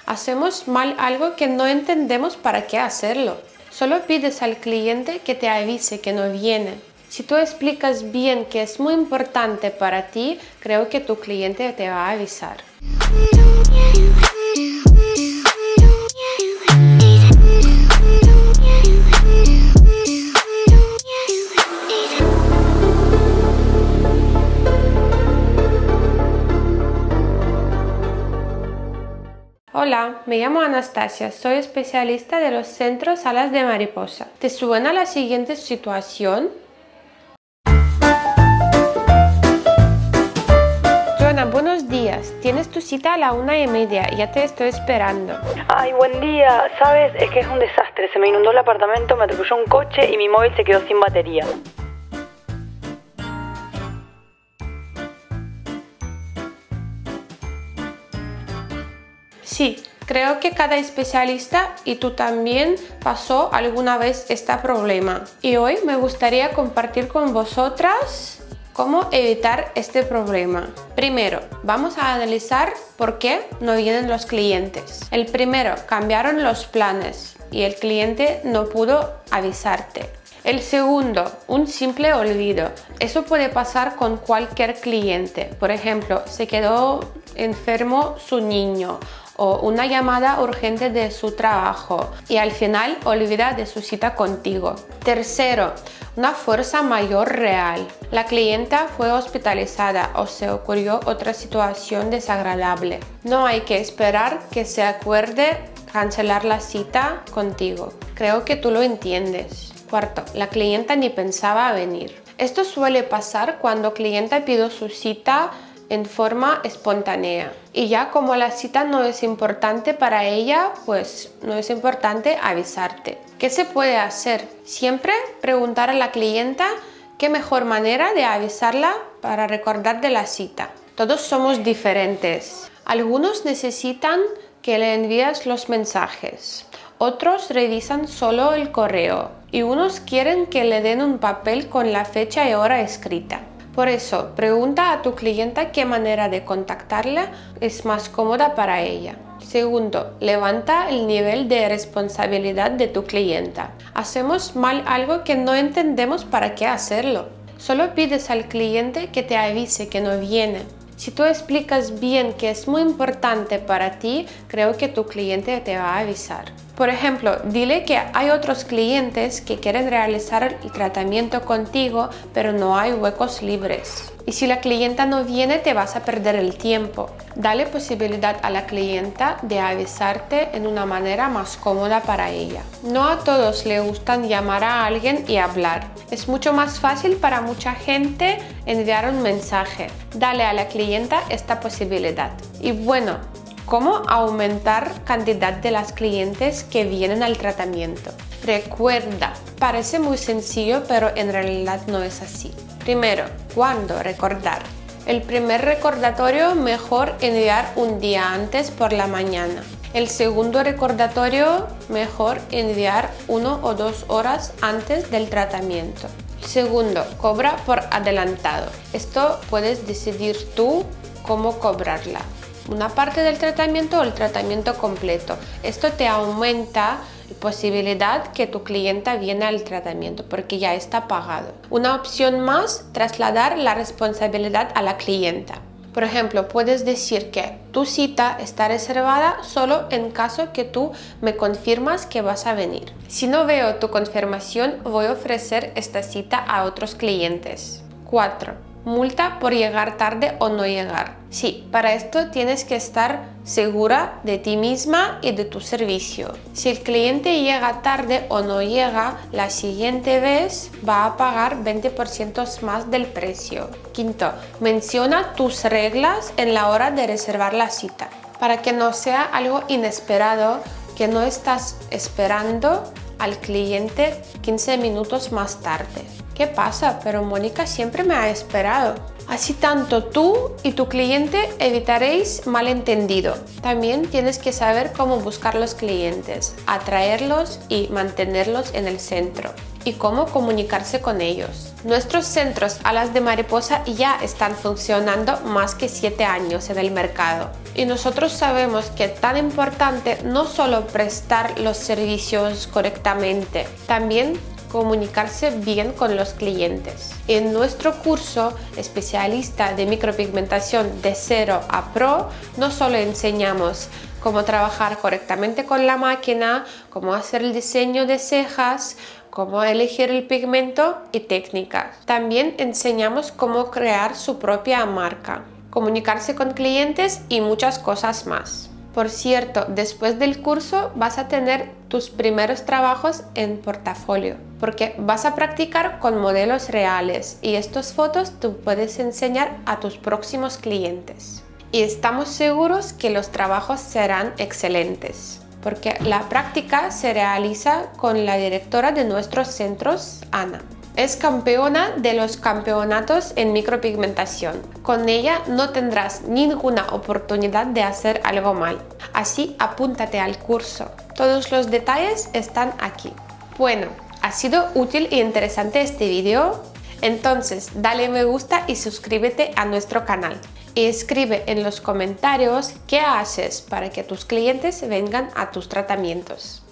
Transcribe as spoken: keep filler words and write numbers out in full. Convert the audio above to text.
Hacemos mal algo que no entendemos para qué hacerlo. Solo pides al cliente que te avise que no viene. Si tú explicas bien que es muy importante para ti, creo que tu cliente te va a avisar. Hola, me llamo Anastasia, soy especialista de los centros Alas de Mariposa. ¿Te suena la siguiente situación? Joana, buenos días. Tienes tu cita a la una y media, ya te estoy esperando. Ay, buen día. ¿Sabes? Es que es un desastre. Se me inundó el apartamento, me atropelló un coche y mi móvil se quedó sin batería. Sí, creo que cada especialista y tú también pasó alguna vez este problema. Y hoy me gustaría compartir con vosotras cómo evitar este problema. Primero, vamos a analizar por qué no vienen los clientes. El primero, cambiaron los planes y el cliente no pudo avisarte. El segundo, un simple olvido. Eso puede pasar con cualquier cliente. Por ejemplo, se quedó enfermo su niño o una llamada urgente de su trabajo y al final olvida de su cita contigo. Tercero, una fuerza mayor real. La clienta fue hospitalizada o se ocurrió otra situación desagradable. No hay que esperar que se acuerde cancelar la cita contigo. Creo que tú lo entiendes. Cuarto, la clienta ni pensaba venir. Esto suele pasar cuando clienta pide su cita en forma espontánea y ya como la cita no es importante para ella, pues no es importante avisarte. ¿Qué se puede hacer? Siempre preguntar a la clienta qué mejor manera de avisarla para recordar de la cita. Todos somos diferentes. Algunos necesitan que le envíes los mensajes, otros revisan solo el correo y unos quieren que le den un papel con la fecha y hora escrita. Por eso, pregunta a tu clienta qué manera de contactarla es más cómoda para ella. Segundo, levanta el nivel de responsabilidad de tu clienta. Hacemos mal algo que no entendemos para qué hacerlo. Solo pides al cliente que te avise que no viene. Si tú explicas bien que es muy importante para ti, creo que tu cliente te va a avisar. Por ejemplo, dile que hay otros clientes que quieren realizar el tratamiento contigo, pero no hay huecos libres. Y si la clienta no viene, te vas a perder el tiempo. Dale posibilidad a la clienta de avisarte en una manera más cómoda para ella. No a todos le gustan llamar a alguien y hablar. Es mucho más fácil para mucha gente enviar un mensaje. Dale a la clienta esta posibilidad. Y bueno, ¿cómo aumentar cantidad de las clientes que vienen al tratamiento? Recuerda, parece muy sencillo, pero en realidad no es así. Primero, ¿cuándo recordar? El primer recordatorio mejor enviar un día antes por la mañana. El segundo recordatorio mejor enviar uno o dos horas antes del tratamiento. Segundo, cobra por adelantado. Esto puedes decidir tú cómo cobrarla. Una parte del tratamiento o el tratamiento completo. Esto te aumenta la posibilidad que tu clienta viene al tratamiento porque ya está pagado. Una opción más, trasladar la responsabilidad a la clienta. Por ejemplo, puedes decir que tu cita está reservada solo en caso que tú me confirmas que vas a venir. Si no veo tu confirmación, voy a ofrecer esta cita a otros clientes. cuatro. Multa por llegar tarde o no llegar. Sí, para esto tienes que estar segura de ti misma y de tu servicio. Si el cliente llega tarde o no llega, la siguiente vez va a pagar veinte por ciento más del precio. Quinto, menciona tus reglas en la hora de reservar la cita, para que no sea algo inesperado, que no estás esperando al cliente quince minutos más tarde. ¿Qué pasa? Pero Mónica siempre me ha esperado. Así tanto tú y tu cliente evitaréis malentendido. También tienes que saber cómo buscar los clientes, atraerlos y mantenerlos en el centro. Y cómo comunicarse con ellos. Nuestros centros Alas de Mariposa ya están funcionando más que siete años en el mercado. Y nosotros sabemos que es tan importante no solo prestar los servicios correctamente, también comunicarse bien con los clientes. En nuestro curso especialista de micropigmentación de cero a pro, no solo enseñamos cómo trabajar correctamente con la máquina, cómo hacer el diseño de cejas, cómo elegir el pigmento y técnicas. También enseñamos cómo crear su propia marca, comunicarse con clientes y muchas cosas más. Por cierto, después del curso vas a tener tus primeros trabajos en portafolio, porque vas a practicar con modelos reales y estas fotos tú puedes enseñar a tus próximos clientes. Y estamos seguros que los trabajos serán excelentes, porque la práctica se realiza con la directora de nuestros centros, Ana. Es campeona de los campeonatos en micropigmentación. Con ella no tendrás ninguna oportunidad de hacer algo mal. Así apúntate al curso. Todos los detalles están aquí. Bueno, ¿ha sido útil e interesante este vídeo? Entonces dale me gusta y suscríbete a nuestro canal. Y escribe en los comentarios qué haces para que tus clientes vengan a tus tratamientos.